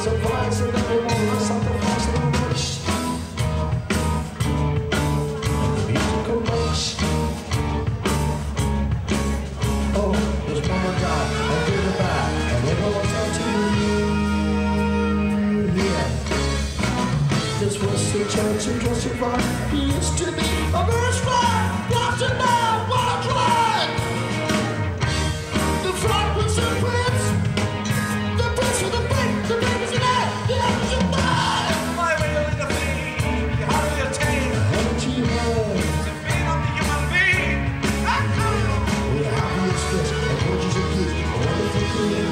surprise and everyone looks at the voice of the voice. And the musical notes. Oh, there's mama guy and do the bad, and everyone's out to you. Yeah. This was the church and justified. He used to be a very strong, lost and now, what a drag! The front was the prince, the prince with the big, the big was the night, the apples and pie. My will in the feet, you hardly attain. Haven't you heard? To feed on the human being. We're the happiest kids, and gorgeous and kids, all the things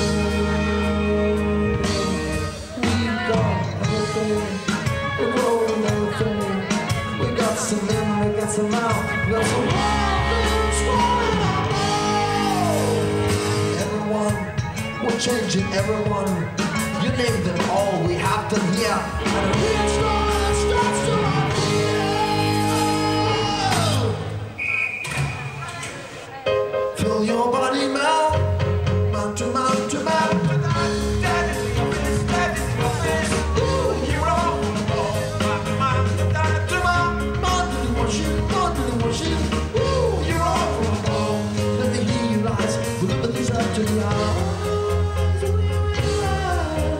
we got everything, we're growing everything. We got some in, we got some out, we got some wild things rolling on. Everyone, we're changing everyone. You name them all, we have them here. And a real star starts to appear. Fill your body mouth, mouth to mouth to mouth. To the eyes, to the eyes.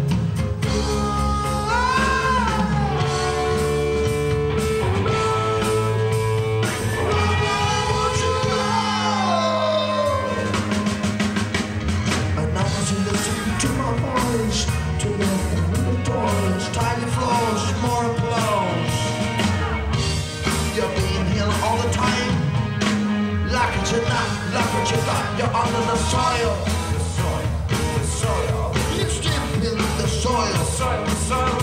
And now as you listen to my voice, to the doors, tiny floors, more applause. You're being here all the time. Like it or not, like what you got, you're under the soil. The soil, the soil. You're still in the soil. The soil,